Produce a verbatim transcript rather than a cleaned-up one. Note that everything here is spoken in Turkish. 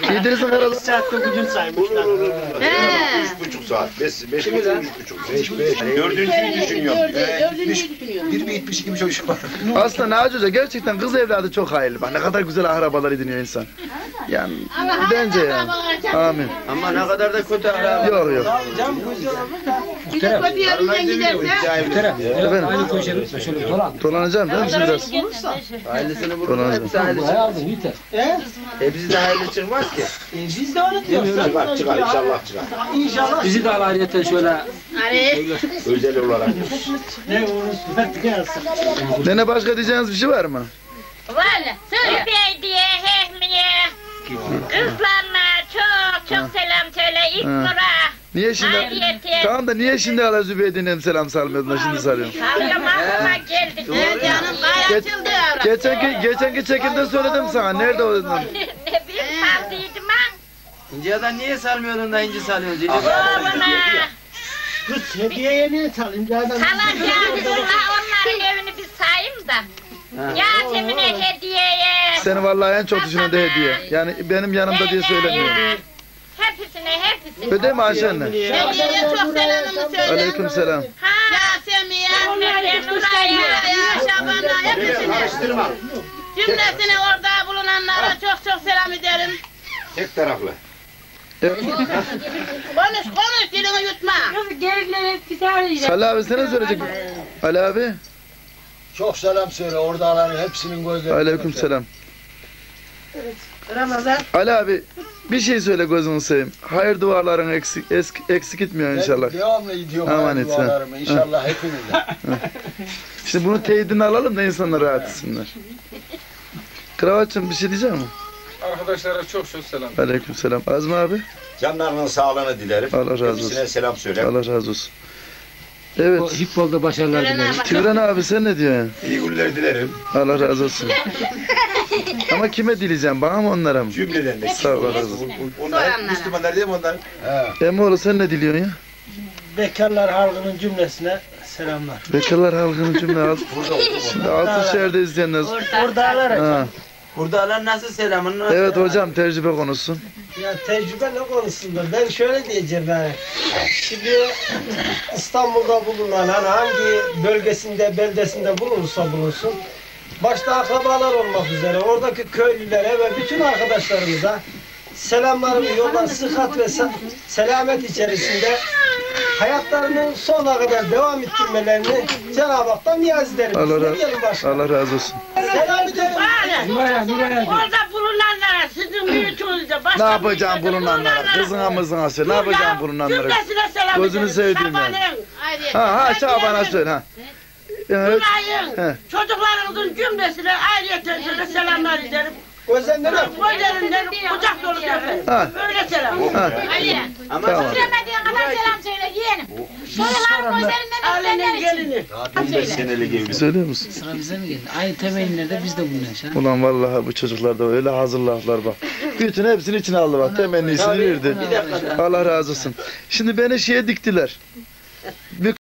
İdris'in herhalde. Saatte bugün saymışlar. Üç buçuk saat. Beş, beş buçuk, üç buçuk. Beş, beş. Dördüncüyü düşünüyorum. Bir bir yetmiş iki bir çocuk var. Aslında Naci Hoca gerçekten kız evladı çok hayırlı. Bak ne kadar güzel arabalar ediniyor insan. Yani bence yani. Amin. Ama ne kadar da kötü araba. Yok yok. Muhterem. Muhterem. Efendim? Aynı köşede şöyle dolan. Dolanacağım değil mi şimdi biraz? Ailesini bulur. Dolanacağım. Hepsi hayırlı Buraya çıkmaz. aldın yeter. Hepsi de hayırlı çıkmaz ki. Biz de öyle diyoruz. Çıkar çıkar inşallah çıkar. İnşallah. Bizi de alayeten şöyle. Özel olarak. Ne uğraş verdik yazsın. Nene başka diyeceğiniz bir şey var mı? Valla söyle. Hediye, hehmiye. Kızlarına çok çok selam söyle. İlk Ha. nura. Niye şimdi? Ayrıyeten. Tamam da niye şimdi hala Zübeyde'nin selam salmıyordun da şimdi sarıyorsun? Salıyorum aklıma geldi. Ne canım Geç, geçenki, geçenki çekimde söyledim sana. Nerede o? Ne bileyim saldıydım ha. İnci'den niye salmıyordun da inci salıyorsun? Oğluna. Kız hediyeye niye çalayım? Zaten Salacağım. Onların evini bir sayayım da. Yasemin'e hediyeye. Seni vallahi en çok düşünen de hediye. Yani benim yanımda diye söylemiyorum. Hepsine hepsine. Öde mi Ayşe anne? Hediyeye çok selamımı söyle. Aleyküm selam. Ha. Yasemin'e, Onları Nuray'a. Şaban'a, hepsine. Karıştırma. Cümlesine orada bulunanlara çok çok selam ederim. Tek taraflı. Konuş konuş, dilini yutma. Salih abi sana söyleyecek. Ali abi. Çok selam söyle oradaların hepsinin gözleri. Aleyküm selam. Ramazan. Ali abi bir şey söyle gözünü seveyim. Hayır duaların eksik eksik, eksik gitmiyor inşallah. Ben devamlı gidiyorum Aman hayır et sen. dualarımı. İnşallah hepinizle. Şimdi bunu teyidini alalım da insanlar rahat etsinler. Kravatçım bir şey diyecek mi? Arkadaşlara çok çok selam. Aleyküm selam. Azmi abi. Canlarının sağlığını dilerim. Allah razı olsun. Hepsine selam söyle. Allah razı olsun. Evet. O Hipbol'da başarılar dilerim. Tigran abi sen ne diyorsun? İyi günler dilerim. Allah razı olsun. Ama kime dileyeceğim? Bana mı onlara mı? Cümleden de. Sağ ol, Allah razı olsun. Onlar hep Müslümanlar değil mi onlar? Emoğlu sen ne diliyorsun ya? bekarlar halkının cümlesine selamlar. Bekarlar halkının cümle alt. Şimdi Altınşehir'de izleyenler. Oradalar. Ha. Buradalar nasıl selamın? Evet hocam tecrübe konusun. Ya tecrübe ne konusunda? Ben şöyle diyeceğim yani. Şimdi İstanbul'da bulunan hani hangi bölgesinde, beldesinde bulunursa bulunsun. Başta akrabalar olmak üzere oradaki köylülere ve bütün arkadaşlarımıza selamlarımı yollar, sıhhat ve se- selamet içerisinde hayatlarının sonuna kadar devam ettirmelerini Cenab-ı Hak'tan niyaz ederim. Allah, Ne diyelim ra başka? Allah razı olsun. Selam ederim. Nuraya, Nuraya. Orada bulunanlara sizin büyütünüzde Ne başka yapacağım bulunanlara? Kızına mızına söyle. Ne yapacağım bulunanlara? Cümlesine selam Gözünü ederim. sevdiğim yani. Şaban'ın, Ha ha Şaban'a söyle ha. Evet. Nuray'ın, He. çocuklarınızın cümlesine ayrıyeten size selamlar ederim. Gözlerinden öp. Gözlerinden kucak dolu öperim. Ha. Böyle selam. Ha. Ali. Ama Tamam. Bitiremediğin kadar selam söyle yeğenim. Çocukların gözlerinden Ailenin öpenler için. gelini. on beş senelik evli. Söylüyor musun? Sıra bize mi geldi? Aynı temelinlerde biz de bulunuyoruz ha. Ulan vallahi bu çocuklar da öyle hazırlarlar bak. Bütün hepsini içine aldı bak. Temennisini verdi. Allah razı olsun. Şimdi beni şeye diktiler.